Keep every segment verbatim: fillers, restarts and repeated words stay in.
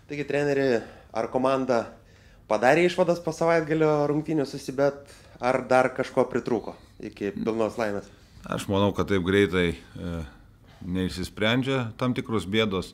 Taigi, treneri, ar komanda padarė išvadas po savaitgalio rungtynių susibet, ar dar kažko pritrūko iki pilnos laimės? Aš manau, kad taip greitai e, neišsisprendžia tam tikrus bėdos.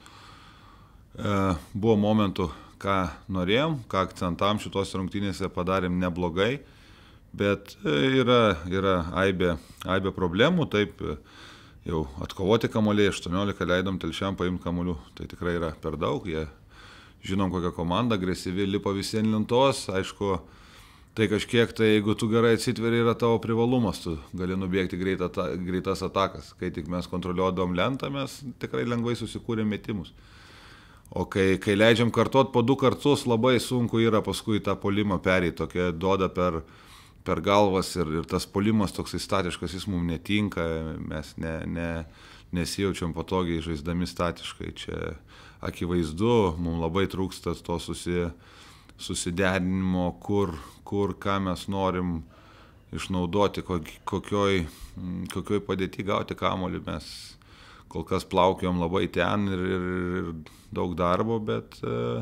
E, buvo momentų, ką norėjom, ką akcentam šitos rungtynėse padarėm neblogai, bet e, yra, yra aibė, aibė problemų, taip e, jau atkovoti kamuoliai, aštuoniolika leidom Telšiam paimti kamuolių, tai tikrai yra per daug, jie žinom kokią komandą, agresyvi, lipa visi ant lentos, aišku, tai kažkiek, tai jeigu tu gerai atsitveri, yra tavo privalumas, tu gali nubėgti greita, greitas atakas. Kai tik mes kontroliuodom lentą, mes tikrai lengvai susikūrėm metimus. O kai, kai leidžiam kartuot po du kartus, labai sunku yra paskui tą polimą perėti, tokia duoda per, per galvas ir, ir tas polimas toks statiškas, jis mums netinka, mes ne, ne, nesijaučiam patogiai žaisdami statiškai. Čia akivaizdu, mums labai trūksta to susi, susiderinimo, kur, kur ką mes norim išnaudoti, kokioj, kokioj padėti gauti kamuolį. Mes kol kas plaukiojom labai ten ir, ir, ir daug darbo, bet,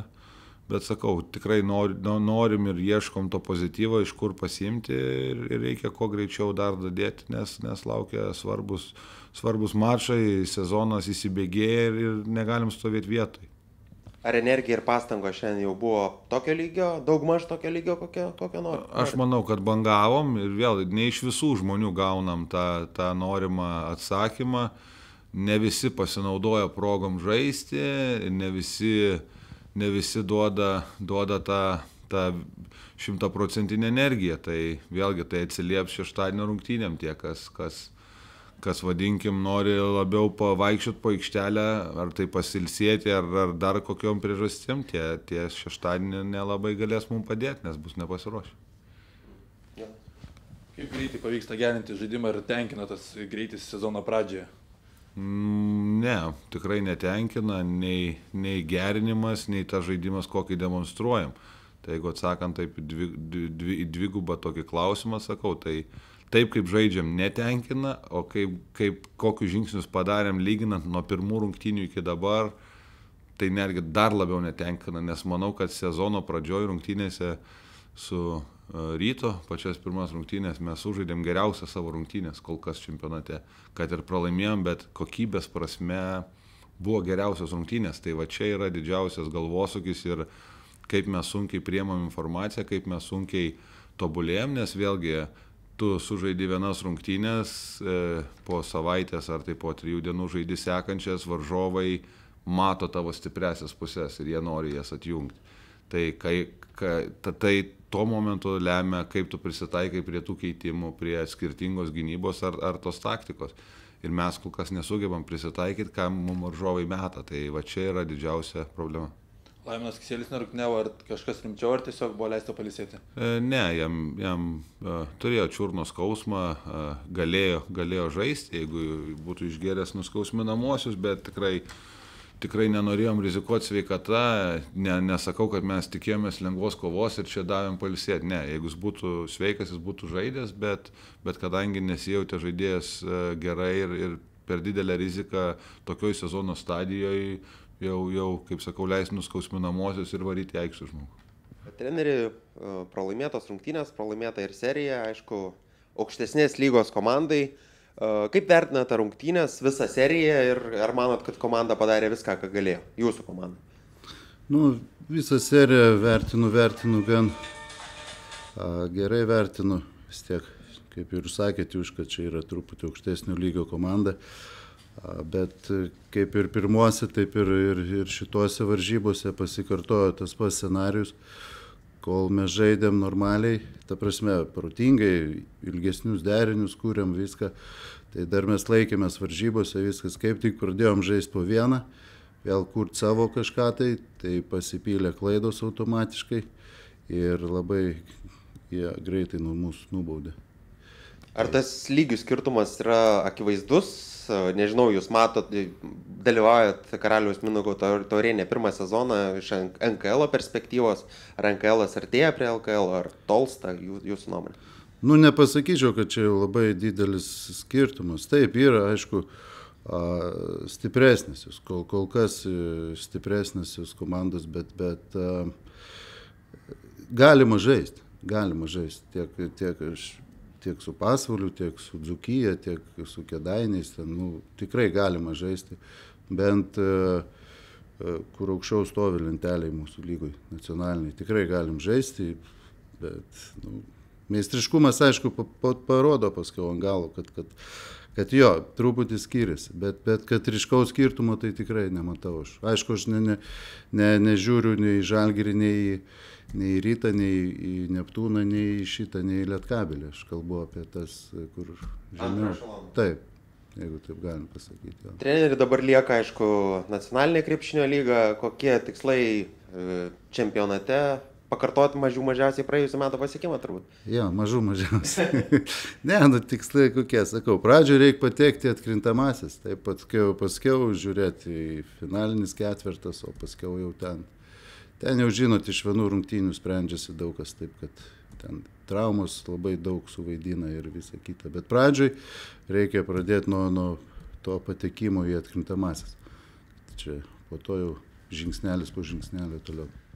bet sakau, tikrai nor, norim ir ieškom to pozityvo, iš kur pasiimti ir, ir reikia kuo greičiau dar dadėti, nes, nes laukia svarbus, svarbus mačai, sezonas įsibėgėja ir, ir negalim stovėti vietoj. Ar energija ir pastangos šiandien jau buvo tokio lygio, daugmaž tokio lygio, kokio, kokio norim? Aš manau, kad bangavom ir vėl ne iš visų žmonių gaunam tą, tą norimą atsakymą. Ne visi pasinaudoja progom žaisti, ne visi, ne visi duoda, duoda tą, tą šimtaprocentinę energiją. Tai vėlgi tai atsilieps šeštadienio rungtynėm tie, kas, kas, kas vadinkim, nori labiau pavaikščiot po aikštelę, ar tai pasilsėti, ar, ar dar kokiom priežastim, tie, tie šeštadienį nelabai galės mums padėti, nes bus nepasiruošę. Ja. Kaip greitai pavyksta gerinti žaidimą ir tenkina tas greitis sezono pradžioje? Ne, tikrai netenkina nei, nei gerinimas, nei tas žaidimas, kokį demonstruojam. Tai jeigu atsakant taip dvi, dvi, dvigubą tokį klausimą, sakau, tai taip kaip žaidžiam netenkina, o kaip, kaip kokius žingsnius padarėm lyginant nuo pirmų rungtynių iki dabar, tai netgi dar labiau netenkina, nes manau, kad sezono pradžioj rungtynėse su Ryto, pačias pirmas rungtynės, mes sužaidėm geriausią savo rungtynės kol kas čempionate, kad ir pralaimėjom, bet kokybės prasme buvo geriausios rungtynės, tai va čia yra didžiausias galvosūkis ir kaip mes sunkiai priemam informaciją, kaip mes sunkiai tobulėjom, nes vėlgi tu sužaidi vienas rungtynės, e, po savaitės ar tai po trijų dienų žaidi sekančias, varžovai mato tavo stipriasias pusės ir jie nori jas atjungti. Tai, kai, kai, tai tuo momentu lemia, kaip tu prisitaikai prie tų keitimų, prie skirtingos gynybos ar, ar tos taktikos. Ir mes kol kas nesugebam prisitaikyti, ką mums varžovai meta. Tai va čia yra didžiausia problema. Laimonas Kisielius nerungtyniavo, ar kažkas rimčiau, ar tiesiog buvo leista pailsėti? E, ne, jam, jam e, turėjo čiurno skausmą, e, galėjo, galėjo žaisti, jeigu būtų išgėręs nuskausminamuosius, bet tikrai Tikrai nenorėjom rizikuoti sveikata, ne, nesakau, kad mes tikėjomės lengvos kovos ir čia davėm pailsėti. Ne, jeigu jis būtų sveikas, jis būtų žaidęs, bet, bet kadangi nesijautė žaidėjas gerai ir, ir per didelę riziką tokioj sezono stadijoje, jau, jau, kaip sakau, leis nuskausminamosius ir varyti aikštę žmogų. Treneri, pralaimėtos rungtynės, pralaimėta ir serija, aišku, aukštesnės lygos komandai. Kaip vertinate rungtynės, visą seriją ir ar manot, kad komanda padarė viską, ką galėjo, jūsų komanda? Nu, visą seriją vertinu, vertinu gan a, gerai vertinu, vis tiek, kaip ir sakėte, už kad čia yra truputį aukštesnio lygio komanda, a, bet kaip ir pirmuose, taip ir, ir, ir šituose varžybose pasikartojo tas pats scenarius, kol mes žaidėm normaliai, ta prasme, protingai, ilgesnius derinius kūrėm viską, tai dar mes laikėmės varžybose, viskas kaip tik pradėjom žaisti po vieną, vėl kurt savo kažką tai, tai pasipylė klaidos automatiškai ir labai jie greitai nuo mūsų nubaudė. Ar tas lygių skirtumas yra akivaizdus? Nežinau, jūs matot, dalyvaujat Karaliaus Mindaugo taurėje ne pirmą sezoną iš N K L perspektyvos, ar N K L artėja prie L K L, ar tolsta jūsų nuomonė? Nu, nepasakyčiau, kad čia jau labai didelis skirtumas. Taip, yra, aišku, stipresnės, kol, kol kas stipresnės jos komandos, bet, bet a, galima žaisti, galima žaisti tiek, tiek, tiek su Pasvaliu, tiek su Dzūkija, tiek su Kėdainiais, ten, nu, tikrai galima žaisti, bent a, a, kur aukščiau stovi lenteliai mūsų lygoj nacionaliniai, tikrai galim žaisti, bet nu, meistriškumas, aišku, pa, pa, parodo paskiau ant galo, kad, kad kad jo, truputį skiriasi, bet, bet kad ryškaus skirtumo tai tikrai nematau aš. Aišku, aš ne, ne, ne, nežiūriu nei į Žalgirį, nei, nei į Rytą, nei į Neptūną, nei į šitą, nei į Lietkabelį. Aš kalbu apie tas, kur žemiau. Taip, jeigu taip galim pasakyti. Jo. Treneri, dabar lieka, aišku, nacionalinė krepšinio lyga. Kokie tikslai čempionate? Pakartoti mažiau mažiausiai praėjusiu metu pasiekimą turbūt. Jo, mažų mažiausiai. Ne, nu tikslai kokie, sakau, pradžioje reikia patekti atkrintamasis, taip paskiau, paskiau žiūrėti į finalinis ketvirtas, o paskiau jau ten. Ten jau žinot, iš vienų rungtynių sprendžiasi daug kas, taip kad ten traumos labai daug suvaidina ir visa kita. Bet pradžioje reikia pradėti nuo, nuo to patekimo į atkrintamasis. Čia po to jau žingsnelis po žingsnelio toliau.